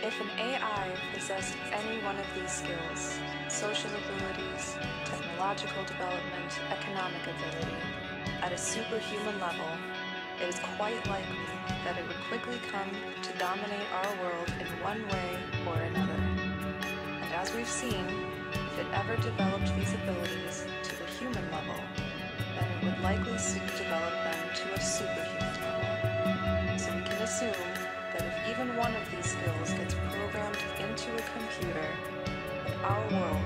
If an AI possessed any one of these skills, social abilities, technological development, economic ability, at a superhuman level, it is quite likely that it would quickly come to dominate our world in one way or another. And as we've seen, if it ever developed these abilities to the human level, then it would likely soon develop them to a superhuman level. So we can assume that if even one of these skills gets programmed into a computer, and our world